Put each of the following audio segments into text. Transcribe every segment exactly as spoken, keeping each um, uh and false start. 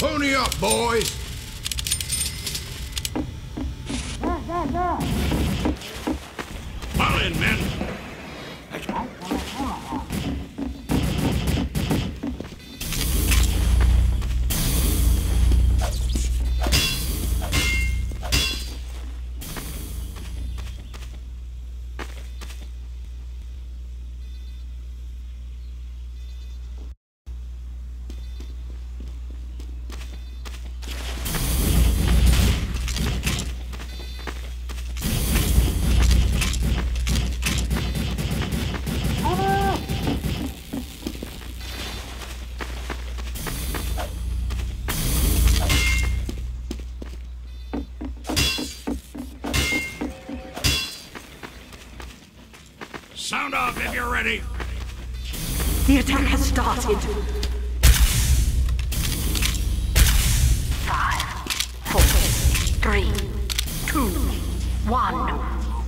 Pony up, boys! Fall in, men! Sound off if you're ready. The attack has started. Five, four, three, two, one.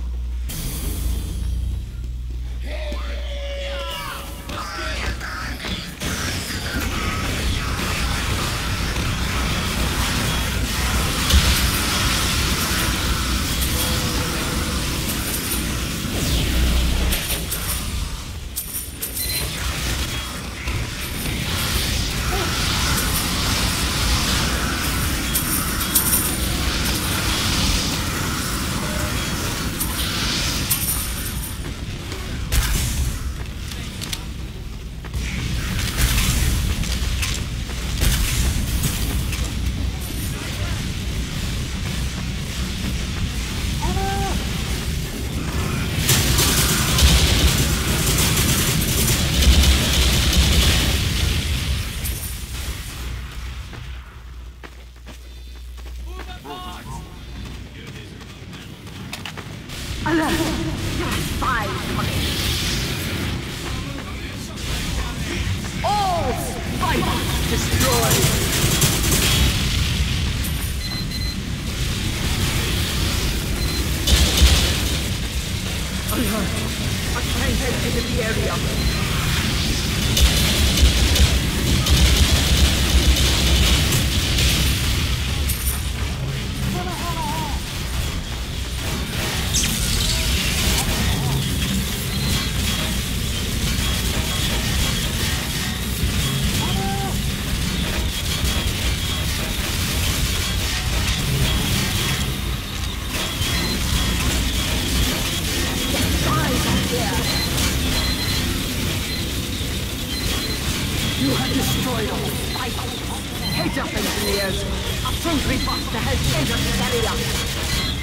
Alert! Spies coming! All spies destroyed! Alert! A tank has entered the area! You have destroyed all spies! Heads up, engineers! A sentry buster has entered this area!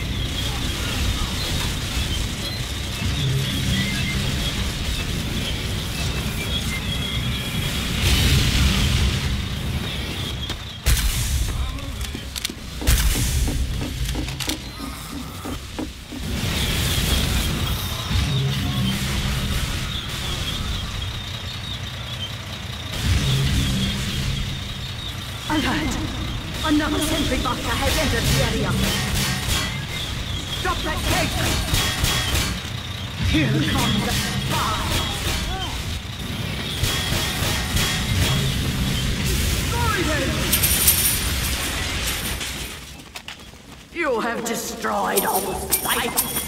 Alert! Another sentry buster has entered the area! Drop that cake! Here comes the spy! You have destroyed all the spies!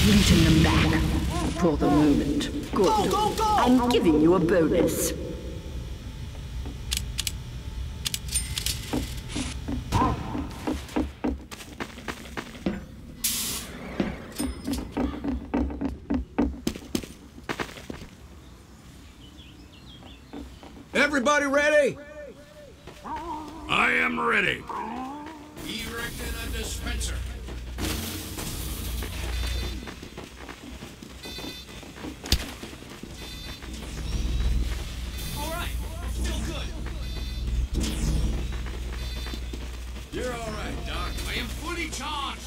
fleeting them back. For the moment. Good. Go, go, go! I'm giving you a bonus. Everybody ready? I am ready. Erecting a dispenser. All right, still good. You're all right, Doc. I am fully charged.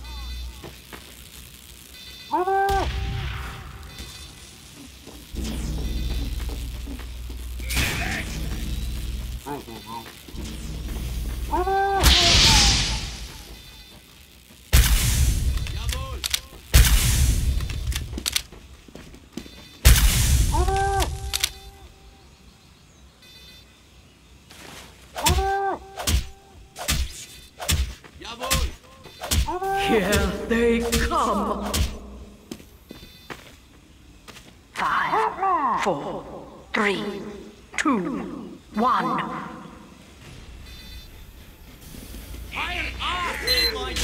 Here they come. Five, four, three, two, one. Iron off! My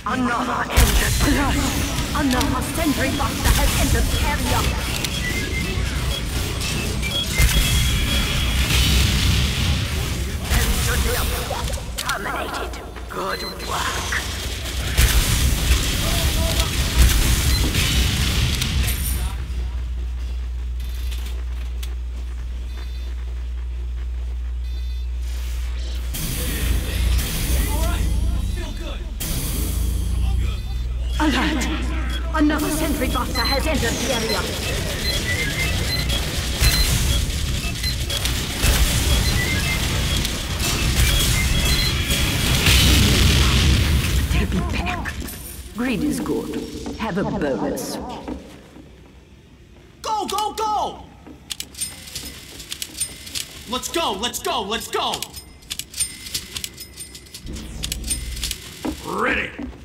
Another engine. Alert! Another sentry buster has entered the area. Engineer terminated. Good work. Alert! Another sentry buster has entered the area. They'll be back. Greed is good. Have a bonus. Go, go, go! Let's go, let's go, let's go! Ready!